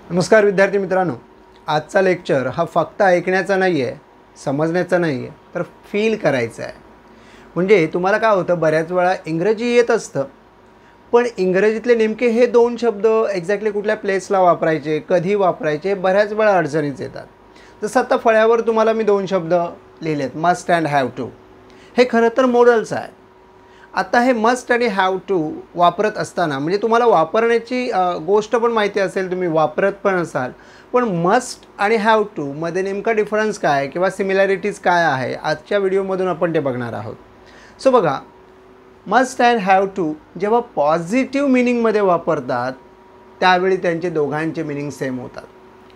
नमस्कार विद्यार्थी मित्रांनो, आजचा लेक्चर हा फक्त ऐकण्याचा नाही आहे, समजण्याचा नाही आहे, तर फील करायचा आहे. म्हणजे तुम्हाला काय होतं, बऱ्याच वेळा इंग्रजी येत असतं, पण इंग्रजीतले नेमके हे दोन शब्द एक्झॅक्टली कुठल्या प्लेसला वापरायचे, कधी वापरायचे, बऱ्याच वेळा अडचणीच येतात. जसं आता फळ्यावर तुम्हाला मी दोन शब्द लिहिलेत, मस्ट अँड हॅव टू. हे खरं तर मॉडेल्स आहे. आता हे मस्ट आणि हॅव टू वापरत असताना म्हणजे तुम्हाला वापरण्याची गोष्ट पण माहिती असेल, तुम्ही वापरत पण असाल, पण मस्ट आणि हॅव टू मध्ये नेमका डिफरन्स काय आहे किंवा सिमिलॅरिटीज काय आहे, आजच्या व्हिडिओमधून आपण ते बघणार आहोत. सो बघा, मस्ट अँड हॅव टू जेव्हा पॉझिटिव्ह मिनिंगमध्ये वापरतात त्यावेळी त्यांचे दोघांचे मिनिंग सेम होतात.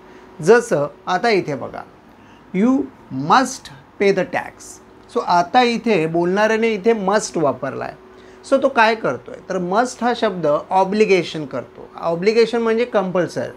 जसं आता इथे बघा, you must pay the tax. So आता इथे बोलणाऱ्याने इथे मस्ट वापरला आहे. सो तो काय करतो आहे, तर मस्ट हा शब्द ऑब्लिगेशन करतो. ऑब्लिगेशन म्हणजे कंपल्सरी.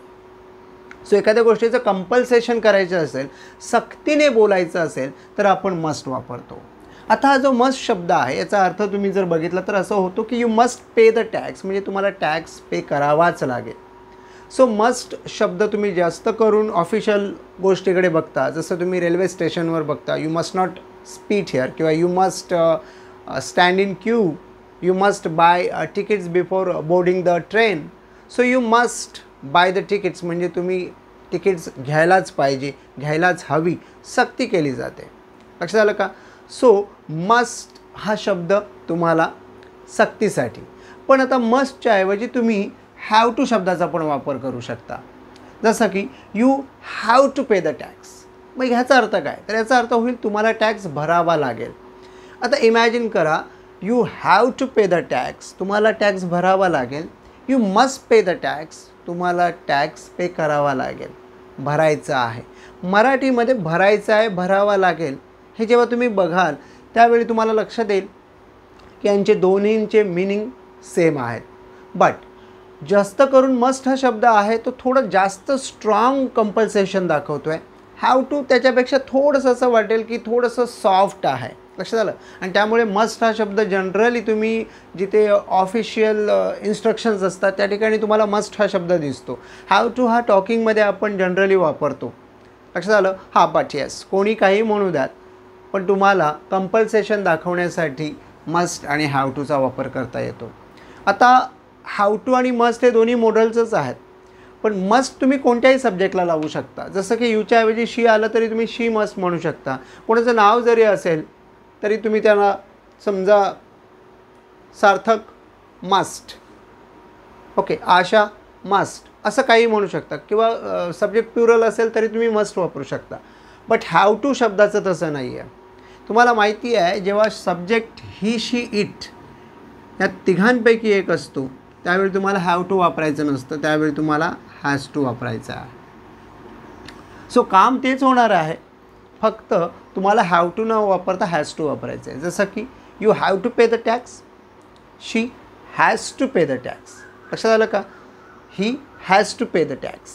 सो एखाद्या गोष्टीचं कंपल्सेशन करायचं असेल, सक्तीने बोलायचं असेल, तर आपण मस्ट वापरतो. आता हा जो मस्ट शब्द आहे याचा अर्थ तुम्ही जर बघितला तर असं होतो की you must pay the tax, म्हणजे तुम्हाला टॅक्स पे करावाच लागेल. सो मस्ट शब्द तुम्ही जास्त करून ऑफिशियल गोष्टीकडे बघता, जसं तुम्ही रेल्वे स्टेशनवर बघता, you must not spit here किंवा you must stand in queue, you must buy tickets before boarding the train. So you must buy the tickets म्हणजे तुम्ही तिकीट्स घ्यायलाच पाहिजे, घ्यायलाच हवी, सक्ती केली जाते. लक्षात आलं का? सो मस्ट हा शब्द तुम्हाला सक्तीसाठी. पण आता मस्टच्या ऐवजी तुम्ही हॅव टू शब्दाचा पण वापर करू शकता. जसं की you have to pay the tax. मग ह्याचा अर्थ काय, तर याचा अर्थ होईल तुम्हाला टॅक्स भरावा लागेल. आता इमॅजिन करा, you have to pay the tax, तुम्हाला टॅक्स भरावा लागेल. You must pay the tax, तुम्हाला टॅक्स पे करावा लागेल, भरायचा आहे. मराठीमध्ये भरायचा आहे, भरावा लागेल, हे जेव्हा तुम्ही बघाल त्यावेळी तुम्हाला लक्षात येईल की यांचे दोन्हींचे मिनिंग सेम आहेत. बट जास्त करून मस्ट हा शब्द आहे तो थोडं जास्त स्ट्रॉंग कंपल्सेशन दाखवतो आहे. हॅव टू त्याच्यापेक्षा थोडंसं असं वाटेल की थोडंसं सॉफ्ट आहे. लक्षात आलं? आणि त्यामुळे मस्ट हा शब्द जनरली तुम्ही जिथे ऑफिशियल इन्स्ट्रक्शन्स असतात त्या ठिकाणी तुम्हाला मस्ट हा शब्द दिसतो. हॅव टू हा टॉकिंगमध्ये आपण जनरली वापरतो. लक्षात आलं? हां, बट येस, कोणी काही म्हणू द्यात, पण तुम्हाला कंपल्सेशन दाखवण्यासाठी मस्ट आणि हॅव टूचा वापर करता येतो. आता हॅव टू आणि मस्ट हे दोन्ही मॉडेल्सच आहेत, पण मस्ट तुम्ही कोणत्याही सब्जेक्टला लावू शकता. जसं की यूच्या ऐवजी शी आलं तरी तुम्ही शी मस्ट म्हणू शकता. कोणाचं नाव जरी असेल तरी तुम्ही त्यांना समजा Sarthak must, okay, Asha must, असं काही म्हणू शकता. किंवा सब्जेक्ट प्युरल असेल तरी तुम्ही मस्ट वापरू शकता. बट हॅव टू शब्दाचं तसं नाही आहे. तुम्हाला माहिती आहे, जेव्हा सब्जेक्ट ही, शी, इट या तिघांपैकी एक असतो त्यावेळी तुम्हाला हॅव टू वापरायचं नसतं, त्यावेळी तुम्हाला हॅज टू वापरायचं आहे. सो काम तेच होणार आहे, फक्त तुम्हाला हॅव टू न वापरता हॅज टू वापरायचं आहे. जसं की you have to pay the tax, she has to pay the tax. लक्षात आलं का? He has to pay the tax.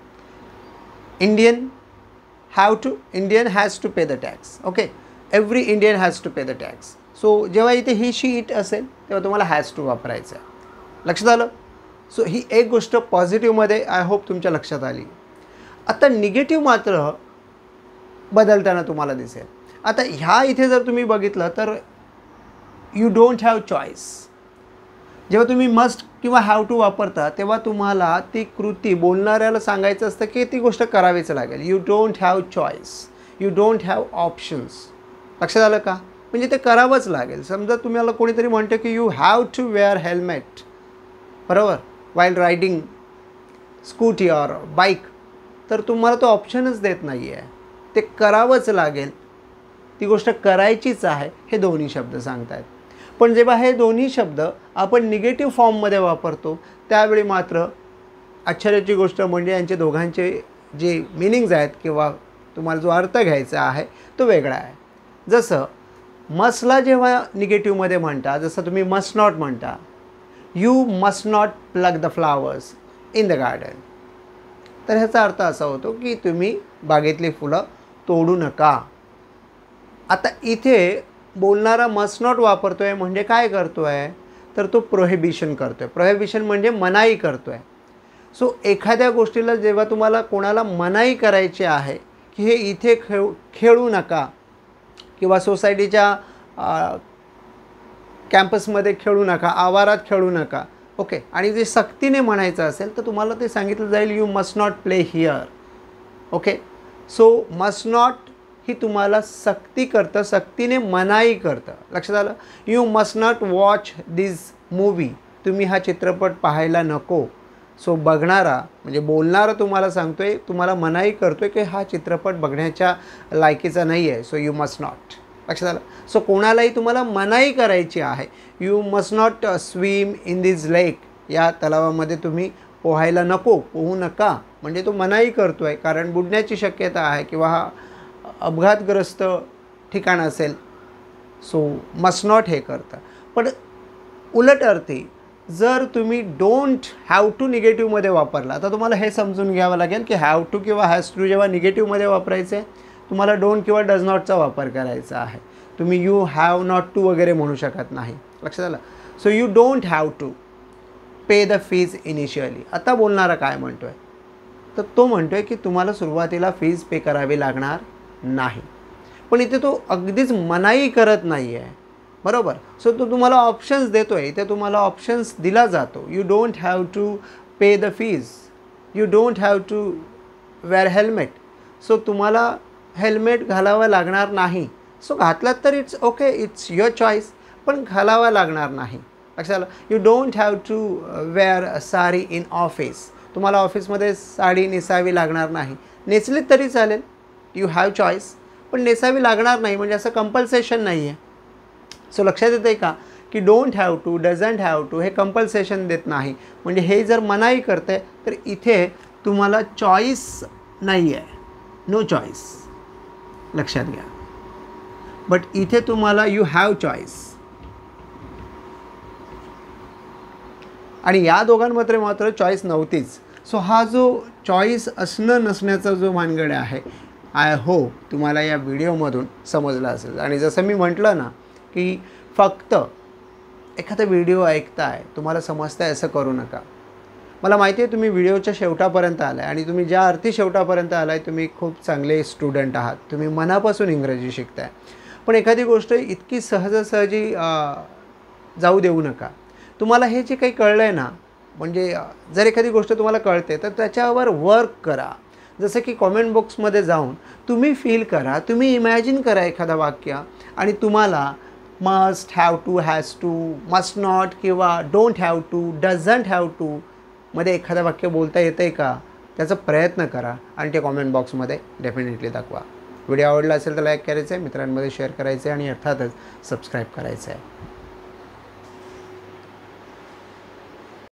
Indian have to, Indian has to pay the tax. Okay, every Indian has to pay the tax. So जेव्हा इथे ही, शी, it असेल तेव्हा तुम्हाला has to वापरायचं आहे. लक्षात आलं? सो ही एक गोष्ट पॉझिटिव्हमध्ये आय होप तुमच्या लक्षात आली. आता निगेटिव्ह मात्र बदलताना तुम्हाला दिसेल. आता ह्या इथे जर तुम्ही बघितलं तर यू डोंट हॅव चॉईस. जेव्हा तुम्ही मस्ट किंवा हॅव टू वापरता तेव्हा तुम्हाला ती कृती बोलणाऱ्याला सांगायचं असतं की ती गोष्ट करावीच लागेल. You don't have choice, you don't have options. लक्षात आलं का? म्हणजे ते करावंच लागेल. समजा तुम्हाला कोणीतरी म्हणतं की you have to wear helmet, बरोबर, while riding scooty or bike, तर तुम्हाला तो ऑप्शनच देत नाही आहे, ते करावंच लागेल, ती गोष्ट करायचीच आहे, हे दोन्ही शब्द सांगत आहेत. पण जेव्हा हे दोन्ही शब्द आपण निगेटिव्ह फॉर्ममध्ये वापरतो त्यावेळी मात्र आश्चर्याची गोष्ट म्हणजे यांचे दोघांचे जे मिनिंग्ज आहेत किंवा तुम्हाला जो अर्थ घ्यायचा आहे तो वेगळा आहे. जसं मस्टला जेव्हा निगेटिव्हमध्ये म्हणता, जसं तुम्ही मस्ट नॉट म्हणता, you must not plug the flowers in the garden, तर ह्याचा अर्थ असा होतो की तुम्ही बागेतली फुलं तोडू नका. आता इथे बोलणारा मस्ट नॉट वापरतो आहे म्हणजे काय करतो आहे, तर तो प्रोहिबिशन करतो आहे. प्रोहिबिशन म्हणजे मनाई करतो आहे. सो एखाद्या गोष्टीला जेव्हा तुम्हाला कोणाला मनाई करायची आहे की हे इथे खेळू नका किंवा सोसायटीच्या कॅम्पसमध्ये खेळू नका, आवारात खेळू नका, ओके, आणि जे सक्तीने म्हणायचं असेल तर तुम्हाला ते सांगितलं जाईल you must not play here. Okay, so must not ही तुम्हाला सक्ती करतं, सक्तीने मनाई करतं. लक्षात आलं? You must not watch this movie, तुम्ही हा चित्रपट पाहायला नको. सो बघणारा म्हणजे बोलणारा तुम्हाला सांगतोय, तुम्हाला मनाई करतोय की हा चित्रपट बघण्याच्या लायकीचा नाही आहे, सो यू मस्ट नॉट. लक्षात आलं? सो कोणालाही तुम्हाला मनाई करायची आहे. You must not swim in this lake, या तलावामध्ये तुम्ही पोहायला नको, पोहू नका, म्हणजे तो मनाई करतो आहे, कारण बुडण्याची शक्यता आहे किंवा हा अपघातग्रस्त ठिकाण असेल. सो मस्ट नॉट हे करतं. पण उलट अर्थी जर तुम्ही डोंट हॅव टू निगेटिव्हमध्ये वापरला तर तुम्हाला हे समजून घ्यावं लागेल की हॅव टू किंवा हॅज टू जेव्हा निगेटिव्हमध्ये वापरायचे तुम्हाला डोंट किंवा डज नॉटचा वापर करायचा आहे. तुम्ही यू हॅव नॉट टू वगैरे म्हणू शकत नाही. लक्षात आलं? So you don't have to pay the fees initially. आता बोलणारा काय म्हणतो आहे? तर तो म्हणतो आहे की तुम्हाला सुरुवातीला फीज पे करावी लागणार नाही. पण इथे तो अगदीच मनाई करत नाही आहे, बरोबर. सो तो तुम्हाला ऑप्शन्स देतो आहे. इथे तुम्हाला ऑप्शन्स दिला जातो. You don't have to pay the fees, you don't have to wear helmet. So तुम्हाला हेल्मेट घालावं लागणार नाही. सो घातलात तर it's okay, it's your choice, पण घालावा लागणार नाही. लक्षात आलं? You don't have to wear sari in office, तुम्हाला ऑफिसमध्ये साडी नेसावी लागणार नाही. नेसलीत तरी चालेल, यू हॅव चॉईस, पण नेसावी लागणार नाही, म्हणजे असं कंपल्सेशन नाही आहे. सो लक्षात येतं आहे का की don't have to, doesn't have to हे कंपल्सेशन देत नाही. म्हणजे हे जर मनाई करतं आहे तर इथे तुम्हाला चॉईस नाही आहे, नो चॉईस. लक्षात घ्या. बट इथे तुम्हाला यू हॅव चॉईस. आणि या दोघांमध्ये मात्र चॉईस नव्हतीच. सो हा जो चॉईस असणं नसण्याचा जो भानगड आहे, आय होप तुम्हाला या व्हिडिओमधून समजलं असेल. आणि जसं मी म्हटलं ना की फक्त एखादा व्हिडिओ ऐकताय, तुम्हाला समजताय असं करू नका. मला माहिती आहे तुम्ही व्हिडिओच्या शेवटापर्यंत आलाय आणि तुम्ही ज्या अर्थी शेवटापर्यंत आलाय तुम्ही खूप चांगले स्टुडंट आहात, तुम्ही मनापासून इंग्रजी शिकताय. पण एखादी गोष्ट इतकी सहजासहजी जाऊ देऊ नका. तुम्हाला हे जे काही कळलं आहे ना, म्हणजे जर एखादी गोष्ट तुम्हाला कळते तर त्याच्यावर वर्क करा. जसं की कॉमेंट बॉक्समध्ये जाऊन तुम्ही फील करा, तुम्ही इमॅजिन करा एखादा वाक्य आणि तुम्हाला must, have to, has to, must not किंवा don't have to, doesn't have to मध्ये एखादं वाक्य बोलता येतं आहे का, त्याचा प्रयत्न करा आणि ते कॉमेंट बॉक्समध्ये डेफिनेटली दाखवा. व्हिडिओ आवडला असेल तर लाईक करायचं आहे, मित्रांमध्ये शेअर करायचं आहे आणि अर्थातच सबस्क्राईब करायचं आहे.